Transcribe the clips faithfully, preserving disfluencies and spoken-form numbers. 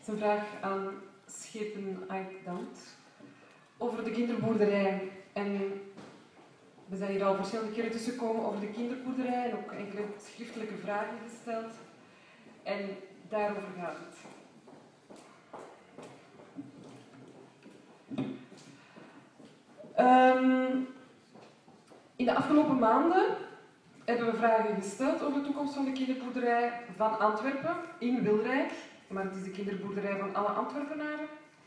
een vraag aan Schepen Aik-Dant over de kinderboerderij. En we zijn hier al verschillende keren tussengekomen over de kinderboerderij en ook enkele schriftelijke vragen gesteld. En daarover gaat het. Um, in de afgelopen maanden hebben we vragen gesteld over de toekomst van de kinderboerderij van Antwerpen in Wilrijk. Maar het is de kinderboerderij van alle Antwerpenaren.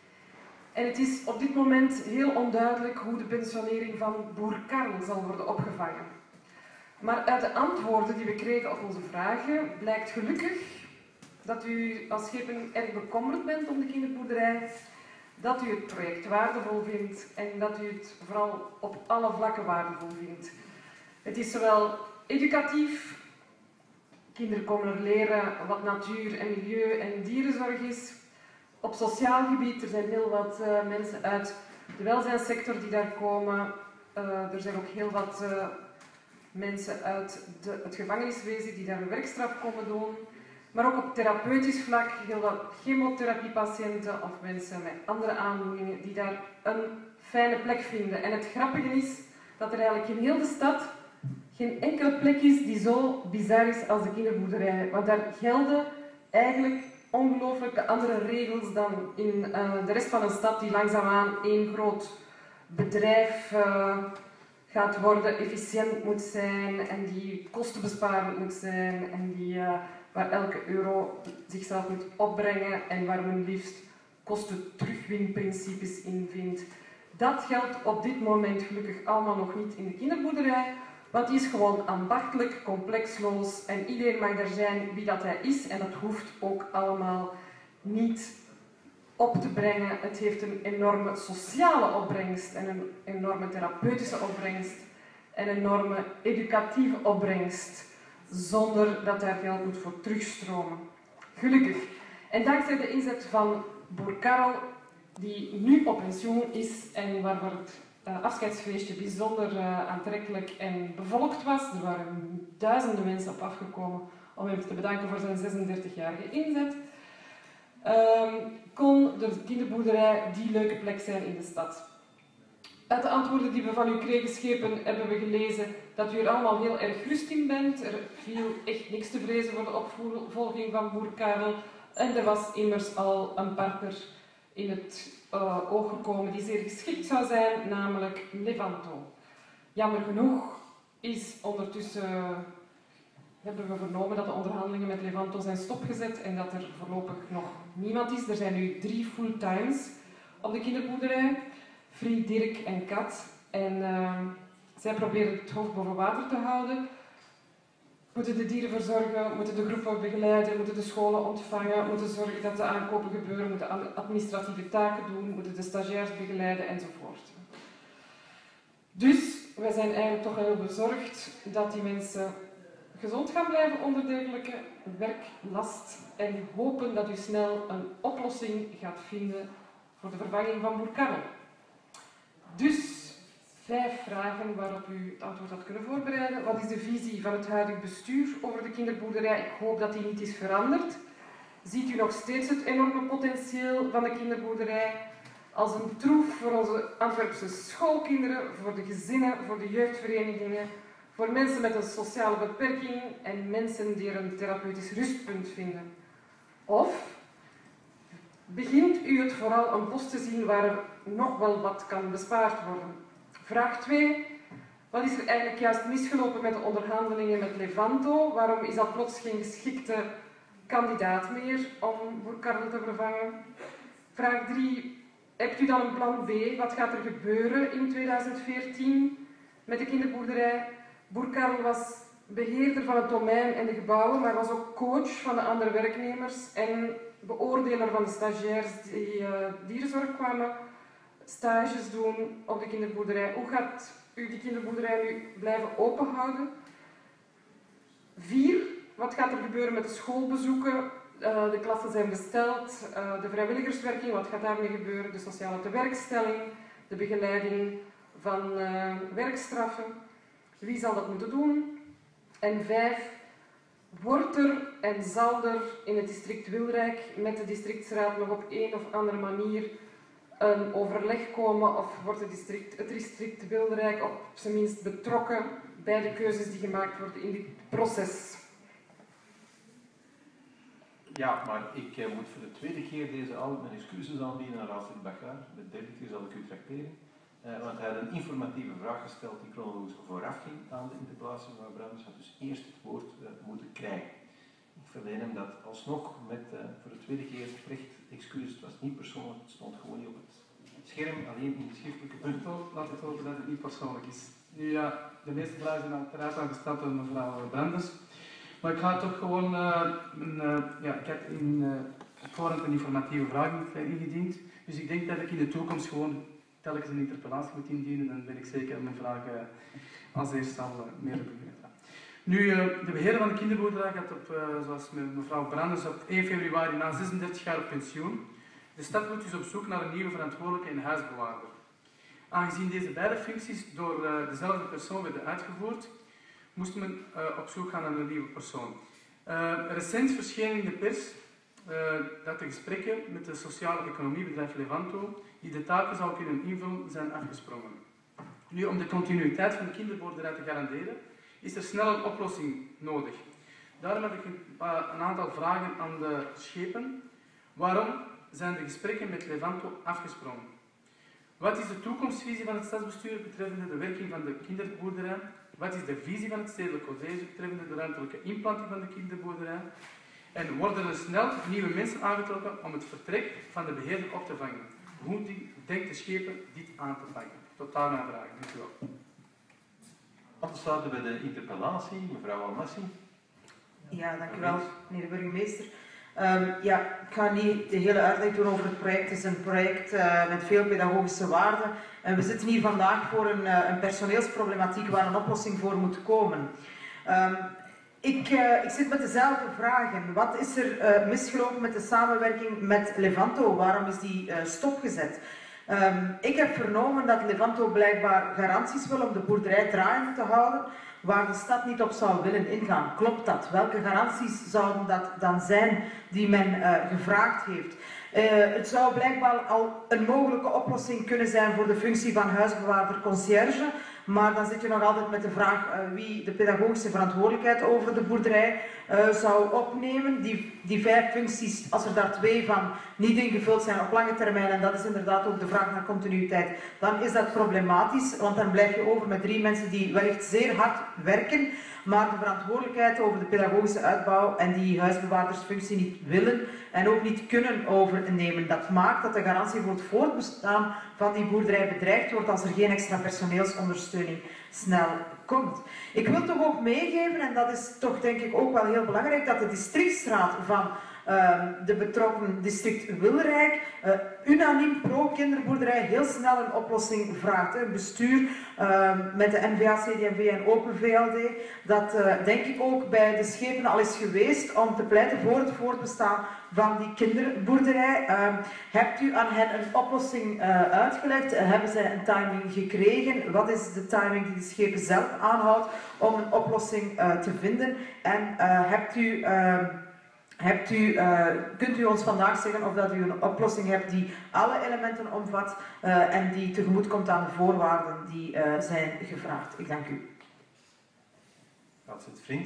En het is op dit moment heel onduidelijk hoe de pensionering van boer Karel zal worden opgevangen. Maar uit de antwoorden die we kregen op onze vragen blijkt gelukkig dat u als Schepen erg bekommerd bent om de kinderboerderij, dat u het project waardevol vindt en dat u het vooral op alle vlakken waardevol vindt. Het is zowel educatief, kinderen komen er leren wat natuur en milieu en dierenzorg is. Op sociaal gebied, er zijn heel wat uh, mensen uit de welzijnssector die daar komen. Uh, er zijn ook heel wat uh, mensen uit de, het gevangeniswezen die daar een werkstraf komen doen. Maar ook op therapeutisch vlak heel wat chemotherapiepatiënten of mensen met andere aandoeningen die daar een fijne plek vinden. En het grappige is dat er eigenlijk in heel de stad geen enkele plek is die zo bizar is als de kinderboerderij. Want daar gelden eigenlijk ongelooflijke andere regels dan in uh, de rest van een stad die langzaamaan één groot bedrijf uh, gaat worden, efficiënt moet zijn en die kostenbesparend moet zijn en die, uh, waar elke euro zichzelf moet opbrengen en waar men liefst kosten-terugwinprincipes in vindt. Dat geldt op dit moment gelukkig allemaal nog niet in de kinderboerderij, want die is gewoon ambachtelijk, complexloos en iedereen mag er zijn wie dat hij is en dat hoeft ook allemaal niet op te brengen. Het heeft een enorme sociale opbrengst en een enorme therapeutische opbrengst en een enorme educatieve opbrengst, zonder dat daar geld moet voor terugstromen. Gelukkig. En dankzij de inzet van boer Karel, die nu op pensioen is en waarvoor het uh, afscheidsfeestje bijzonder uh, aantrekkelijk en bevolkt was. Er waren duizenden mensen op afgekomen om hem te bedanken voor zijn zesendertigjarige inzet. Um, kon de kinderboerderij die leuke plek zijn in de stad. Uit de antwoorden die we van u kregen, Schepen, hebben we gelezen dat u er allemaal heel erg rust in bent. Er viel echt niks te vrezen voor de opvolging van boer Karel. En er was immers al een partner in het uh, oog gekomen die zeer geschikt zou zijn, namelijk Levanto. Jammer genoeg is ondertussen, hebben we vernomen dat de onderhandelingen met Levanto zijn stopgezet en dat er voorlopig nog niemand is. Er zijn nu drie fulltimes op de kinderboerderij, Fried, Dirk en Kat. En uh, zij proberen het hoofd boven water te houden. Moeten de dieren verzorgen, moeten de groepen begeleiden, moeten de scholen ontvangen, moeten zorgen dat de aankopen gebeuren, moeten administratieve taken doen, moeten de stagiairs begeleiden enzovoort. Dus wij zijn eigenlijk toch heel bezorgd dat die mensen gezond gaan blijven onder dergelijke werklast en hopen dat u snel een oplossing gaat vinden voor de vervanging van boer Karel. Dus vijf vragen waarop u het antwoord had kunnen voorbereiden. Wat is de visie van het huidige bestuur over de kinderboerderij? Ik hoop dat die niet is veranderd. Ziet u nog steeds het enorme potentieel van de kinderboerderij als een troef voor onze Antwerpse schoolkinderen, voor de gezinnen, voor de jeugdverenigingen, voor mensen met een sociale beperking en mensen die er een therapeutisch rustpunt vinden? Of begint u het vooral een post te zien waar er nog wel wat kan bespaard worden? Vraag twee. Wat is er eigenlijk juist misgelopen met de onderhandelingen met Levanto? Waarom is dat plots geen geschikte kandidaat meer om boer Karel te vervangen? Vraag drie. Hebt u dan een plan B? Wat gaat er gebeuren in tweeduizend veertien met de kinderboerderij? Boer Karel was beheerder van het domein en de gebouwen, maar was ook coach van de andere werknemers en beoordeler van de stagiairs die uh, dierenzorg kwamen stages doen op de kinderboerderij. Hoe gaat u die kinderboerderij nu blijven openhouden? Vier. Wat gaat er gebeuren met de schoolbezoeken? Uh, de klassen zijn besteld. Uh, de vrijwilligerswerking, wat gaat daarmee gebeuren? De sociale tewerkstelling, de begeleiding van uh, werkstraffen. Wie zal dat moeten doen? En vijf. wordt er en zal er in het district Wilrijk met de districtsraad nog op een of andere manier een overleg komen, of wordt het district, het district Wilrijk op zijn minst betrokken bij de keuzes die gemaakt worden in dit proces? Ja, maar ik eh, moet voor de tweede keer deze avond mijn excuses aanbieden aan Raadslid Bachar. De derde keer zal ik u tracteren. Uh, want hij had een informatieve vraag gesteld die chronologisch vooraf ging aan de interpellatie van mevrouw Branders. Had dus eerst het woord uh, moeten krijgen. Ik verleen hem dat alsnog met uh, voor de tweede keer recht excuses. Het was niet persoonlijk, het stond gewoon niet op het scherm, alleen in de schriftelijke punt. Laat het hopen dat het niet persoonlijk is. Nu ja, de meeste vragen zijn uiteraard al gesteld door mevrouw Branders. Maar ik ga toch gewoon, uh, een, uh, ja, ik heb in uh, voorhand een informatieve vraag ingediend. Dus ik denk dat ik in de toekomst gewoon telkens een interpellatie moet indienen, dan ben ik zeker dat mijn vraag uh, als eerste al uh, meer op u gaat. Nu, uh, de beheerder van de kinderboerderij gaat op, uh, zoals mevrouw Branders, op één februari na zesendertig jaar op pensioen. De stad moet dus op zoek naar een nieuwe verantwoordelijke en huisbewaarder. Aangezien deze beide functies door uh, dezelfde persoon werden uitgevoerd, moest men uh, op zoek gaan naar een nieuwe persoon. Uh, recent verscheen in de pers uh, dat de gesprekken met de sociale economiebedrijf Levanto, die de taken zou kunnen invullen, zijn afgesprongen. Nu, om de continuïteit van de kinderboerderij te garanderen, is er snel een oplossing nodig. Daarom heb ik een, uh, een aantal vragen aan de schepen. Waarom zijn de gesprekken met Levanto afgesprongen? Wat is de toekomstvisie van het stadsbestuur betreffende de werking van de kinderboerderij? Wat is de visie van het stedelijk college betreffende de ruimtelijke inplanting van de kinderboerderij? En worden er snel nieuwe mensen aangetrokken om het vertrek van de beheerder op te vangen? Hoe denkt de schepen dit aan te pakken? Tot daar mijn vragen. Dank u wel. Dan sluiten we de interpellatie. Mevrouw Almassi. Ja, dank u wel, meneer de burgemeester. Um, ja, ik ga niet de hele uitleg doen over het project. Het is een project uh, met veel pedagogische waarde. En we zitten hier vandaag voor een, uh, een personeelsproblematiek waar een oplossing voor moet komen. Um, ik, uh, ik zit met dezelfde vragen. Wat is er uh, misgelopen met de samenwerking met Levanto? Waarom is die uh, stopgezet? Um, ik heb vernomen dat Levanto blijkbaar garanties wil om de boerderij draaiende te houden, waar de stad niet op zou willen ingaan. Klopt dat? Welke garanties zouden dat dan zijn die men uh, gevraagd heeft? Uh, het zou blijkbaar al een mogelijke oplossing kunnen zijn voor de functie van huisbewaarder-conciërge, maar dan zit je nog altijd met de vraag uh, wie de pedagogische verantwoordelijkheid over de boerderij uh, zou opnemen. Die, die vijf functies, als er daar twee van niet ingevuld zijn op lange termijn, en dat is inderdaad ook de vraag naar continuïteit, dan is dat problematisch, want dan blijf je over met drie mensen die wellicht zeer hard werken, maar de verantwoordelijkheid over de pedagogische uitbouw en die huisbewaardersfunctie niet willen en ook niet kunnen overnemen. Dat maakt dat de garantie voor het voortbestaan van die boerderij bedreigd wordt als er geen extra personeelsondersteuning snel komt. Ik wil toch ook meegeven, en dat is toch denk ik ook wel heel belangrijk, dat de districtsraad van uh, de betrokken district Wilrijk uh, unaniem pro-kinderboerderij heel snel een oplossing vraagt. Een bestuur uh, met de N V A, C D M V en Open V L D, dat uh, denk ik ook bij de schepen al is geweest om te pleiten voor het voortbestaan van die kinderboerderij. Uh, hebt u aan hen een oplossing uh, uitgelegd? Uh, hebben zij een timing gekregen? Wat is de timing die de schepen zelf aanhoudt om een oplossing uh, te vinden? En uh, hebt u... Uh, Hebt u, uh, kunt u ons vandaag zeggen of dat u een oplossing hebt die alle elementen omvat uh, en die tegemoet komt aan de voorwaarden die uh, zijn gevraagd? Ik dank u. Raadslid Vriends.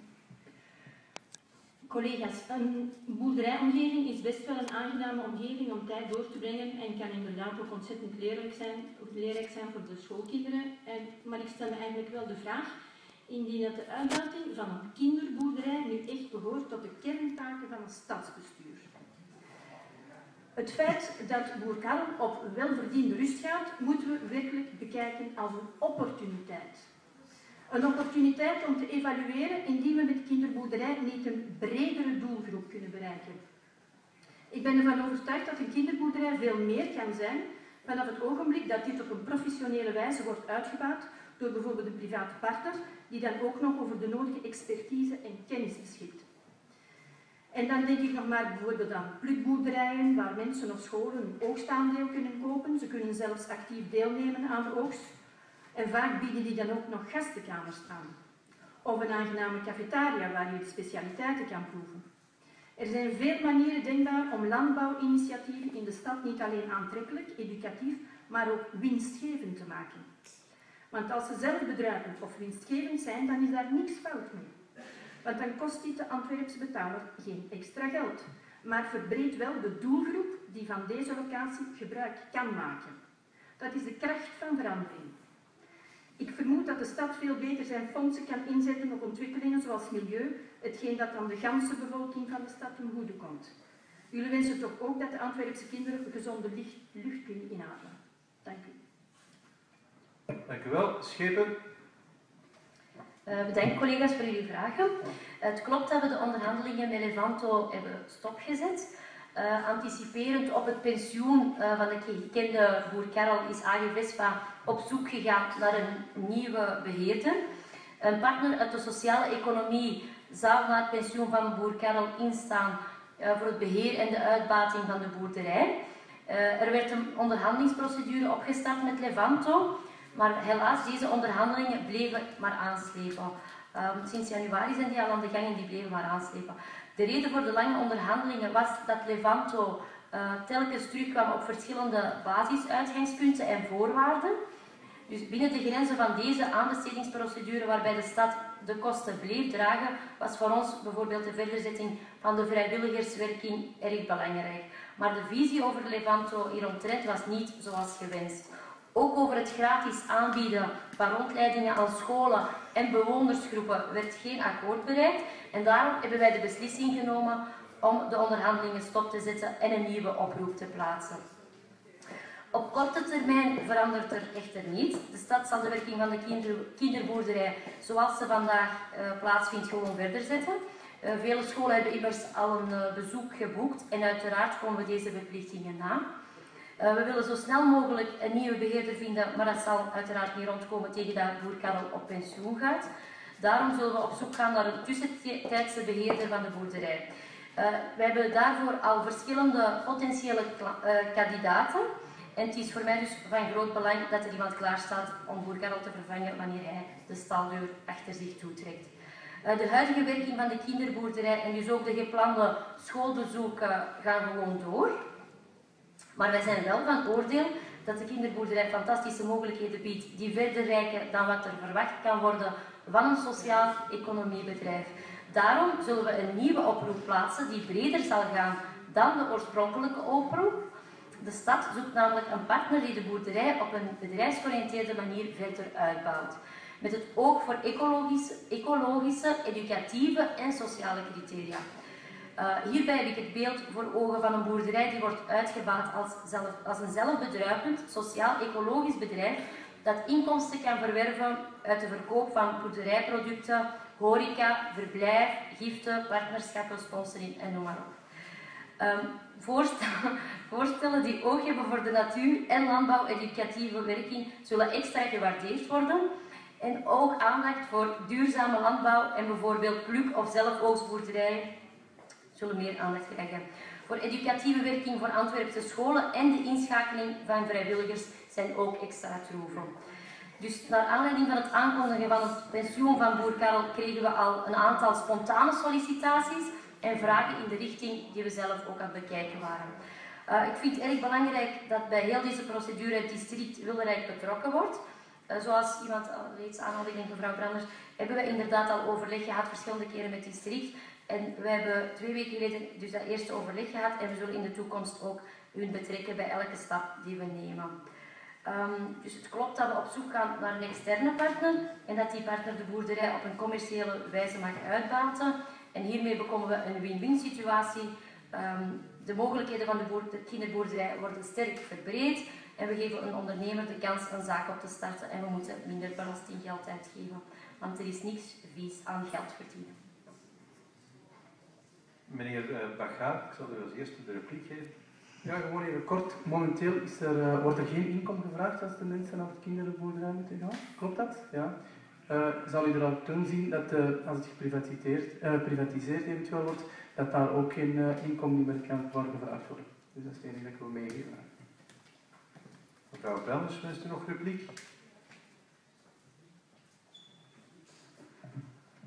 Collega's, een boerderijenomgeving is best wel een aangename omgeving om tijd door te brengen en kan inderdaad ook ontzettend leerrijk zijn, leerrijk zijn voor de schoolkinderen. En, maar ik stel me eigenlijk wel de vraag, indien dat de uitbuiting van een kinderboerderij nu echt behoort tot de kerntaken van het stadsbestuur. Het feit dat Boer Karel op welverdiende rust gaat, moeten we werkelijk bekijken als een opportuniteit. Een opportuniteit om te evalueren indien we met de kinderboerderij niet een bredere doelgroep kunnen bereiken. Ik ben ervan overtuigd dat een kinderboerderij veel meer kan zijn vanaf het ogenblik dat dit op een professionele wijze wordt uitgebouwd door bijvoorbeeld een private partner, die dan ook nog over de nodige expertise en kennis beschikt. En dan denk ik nog maar bijvoorbeeld aan plukboerderijen, waar mensen of scholen een oogstaandeel kunnen kopen. Ze kunnen zelfs actief deelnemen aan de oogst. En vaak bieden die dan ook nog gastenkamers aan. Of een aangename cafetaria waar je de specialiteiten kan proeven. Er zijn veel manieren denkbaar om landbouwinitiatieven in de stad niet alleen aantrekkelijk, educatief, maar ook winstgevend te maken. Want als ze zelfbedruipend of winstgevend zijn, dan is daar niks fout mee. Want dan kost dit de Antwerpse betaler geen extra geld, maar verbreedt wel de doelgroep die van deze locatie gebruik kan maken. Dat is de kracht van verandering. Ik vermoed dat de stad veel beter zijn fondsen kan inzetten op ontwikkelingen zoals milieu, hetgeen dat aan de ganse bevolking van de stad ten goede komt. Jullie wensen toch ook dat de Antwerpse kinderen gezonde lucht, lucht kunnen inademen. Dank u. Dank u wel. Schepen. Uh, bedankt collega's voor jullie vragen. Uh, het klopt dat we de onderhandelingen met Levanto hebben stopgezet. Uh, anticiperend op het pensioen uh, van de gekende boer Karel is A G Vespa op zoek gegaan naar een nieuwe beheerder. Een partner uit de sociale economie zou na het pensioen van boer Karel instaan uh, voor het beheer en de uitbating van de boerderij. Uh, er werd een onderhandelingsprocedure opgestart met Levanto, maar helaas, deze onderhandelingen bleven maar aanslepen. Uh, sinds januari zijn die al aan de gang en die bleven maar aanslepen. De reden voor de lange onderhandelingen was dat Levanto uh, telkens terugkwam op verschillende basisuitgangspunten en voorwaarden. Dus binnen de grenzen van deze aanbestedingsprocedure, waarbij de stad de kosten bleef dragen, was voor ons bijvoorbeeld de verderzetting van de vrijwilligerswerking erg belangrijk. Maar de visie over Levanto hieromtrent was niet zoals gewenst. Ook over het gratis aanbieden van rondleidingen aan scholen en bewonersgroepen werd geen akkoord bereikt. En daarom hebben wij de beslissing genomen om de onderhandelingen stop te zetten en een nieuwe oproep te plaatsen. Op korte termijn verandert er echter niet. De stad zal de werking van de kinder, kinderboerderij zoals ze vandaag uh, plaatsvindt gewoon verder zetten. Uh, vele scholen hebben immers al een uh, bezoek geboekt en uiteraard komen we deze verplichtingen na. Uh, we willen zo snel mogelijk een nieuwe beheerder vinden, maar dat zal uiteraard niet rondkomen tegen dat boer Karel op pensioen gaat. Daarom zullen we op zoek gaan naar een tussentijdse beheerder van de boerderij. Uh, wij hebben daarvoor al verschillende potentiële uh, kandidaten. En het is voor mij dus van groot belang dat er iemand klaar staat om boer Karel te vervangen wanneer hij de staldeur achter zich toetrekt. Uh, de huidige werking van de kinderboerderij en dus ook de geplande schoolbezoeken gaan gewoon door. Maar wij zijn wel van oordeel dat de kinderboerderij fantastische mogelijkheden biedt die verder reiken dan wat er verwacht kan worden van een sociaal-economiebedrijf. Daarom zullen we een nieuwe oproep plaatsen die breder zal gaan dan de oorspronkelijke oproep. De stad zoekt namelijk een partner die de boerderij op een bedrijfsgeoriënteerde manier verder uitbouwt. Met het oog voor ecologische, ecologische educatieve en sociale criteria. Uh, hierbij heb ik het beeld voor ogen van een boerderij die wordt uitgebouwd als, zelf, als een zelfbedruipend, sociaal-ecologisch bedrijf dat inkomsten kan verwerven uit de verkoop van boerderijproducten, horeca, verblijf, giften, partnerschappen, sponsoring en noem maar op. Um, voorstellen, voorstellen die oog hebben voor de natuur en landbouw-educatieve werking zullen extra gewaardeerd worden. En ook aandacht voor duurzame landbouw en bijvoorbeeld pluk- of zelfoogstboerderijen zullen meer aandacht krijgen. Voor educatieve werking voor Antwerpse scholen en de inschakeling van vrijwilligers zijn ook extra troeven. Dus naar aanleiding van het aankondigen van het pensioen van boer Karel kregen we al een aantal spontane sollicitaties en vragen in de richting die we zelf ook aan het bekijken waren. Uh, ik vind het erg belangrijk dat bij heel deze procedure het district Wilderijk betrokken wordt. Uh, zoals iemand al reeds aanhaalde, ik denk mevrouw Branders, hebben we inderdaad al overleg gehad verschillende keren met het district. En we hebben twee weken geleden dus dat eerste overleg gehad en we zullen in de toekomst ook hun betrekken bij elke stap die we nemen. Um, dus het klopt dat we op zoek gaan naar een externe partner en dat die partner de boerderij op een commerciële wijze mag uitbaten. En hiermee bekomen we een win-win situatie. Um, de mogelijkheden van de, boer, de kinderboerderij worden sterk verbreed en we geven een ondernemer de kans een zaak op te starten en we moeten minder belastinggeld uitgeven, want er is niks vies aan geld verdienen. Meneer uh, Bagaar, ik zal u als eerste de repliek geven. Ja, gewoon even kort. Momenteel is er, uh, wordt er geen inkomen gevraagd als de mensen naar het kinderboerderij moeten gaan. Klopt dat? Ja. Uh, zal u er al toen zien dat uh, als het geprivatiseerd uh, privatiseerd eventueel wordt, dat daar ook geen uh, inkomen meer kan worden gevraagd worden. Dus dat is het enige dat ik wil meegeven. Mevrouw Branders, wenst u nog repliek?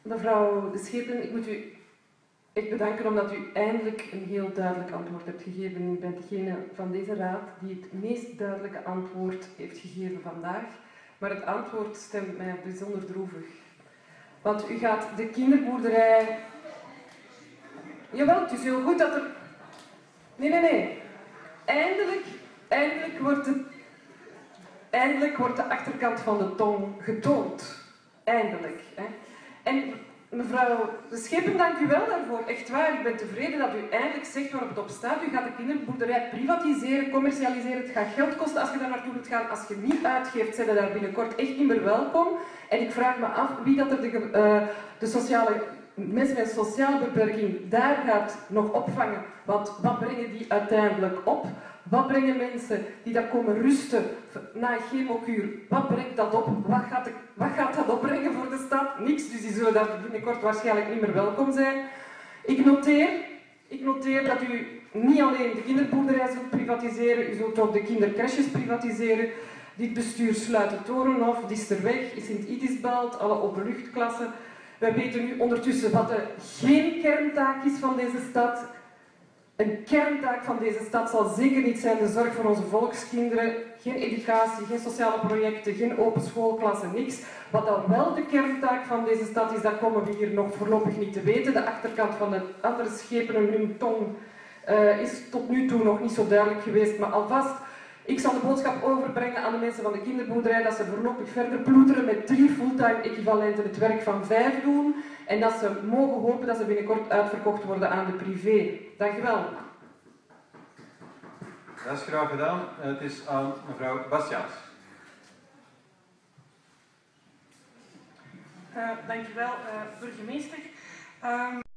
Mevrouw De Schepen, ik moet u echt bedanken omdat u eindelijk een heel duidelijk antwoord hebt gegeven. U bent degene van deze raad die het meest duidelijke antwoord heeft gegeven vandaag. Maar het antwoord stemt mij bijzonder droevig. Want u gaat de kinderboerderij... Jawel, het is heel goed dat er... Nee, nee, nee. Eindelijk, eindelijk wordt het... Eindelijk wordt de achterkant van de tong getoond. Eindelijk. Hè. En mevrouw De Schepen, dank u wel daarvoor. Echt waar, ik ben tevreden dat u eindelijk zegt waarop het op staat. U gaat de kinderboerderij privatiseren, commercialiseren. Het gaat geld kosten als je daar naartoe wilt gaan. Als je niet uitgeeft, zijn je daar binnenkort echt niet meer welkom. En ik vraag me af wie dat er de, uh, de sociale... mensen met een sociale beperking daar gaat nog opvangen. Want wat brengen die uiteindelijk op? Wat brengen mensen die daar komen rusten na een chemokuur? Wat brengt dat op? Wat gaat, de, wat gaat dat opbrengen voor de stad? Niks, dus die zullen daar binnenkort waarschijnlijk niet meer welkom zijn. Ik noteer, ik noteer dat u niet alleen de kinderboerderij zult privatiseren, u zult ook de kindercrèches privatiseren. Dit bestuur sluit de Torenhof, Disterweg, Sint-Idisbelt, alle openluchtklassen. Wij weten nu ondertussen wat de geen kerntaak is van deze stad. Een kerntaak van deze stad zal zeker niet zijn de zorg voor onze volkskinderen. Geen educatie, geen sociale projecten, geen open schoolklassen, niks. Wat dan wel de kerntaak van deze stad is, dat komen we hier nog voorlopig niet te weten. De achterkant van de andere schepen, hun tong, uh, is tot nu toe nog niet zo duidelijk geweest. Maar alvast, ik zal de boodschap overbrengen aan de mensen van de kinderboerderij dat ze voorlopig verder ploeteren met drie fulltime equivalenten het werk van vijf doen. En dat ze mogen hopen dat ze binnenkort uitverkocht worden aan de privé. Dank u wel. Dat is graag gedaan. Het is aan mevrouw Bastiaans. Uh, dank u wel, uh, burgemeester. Um...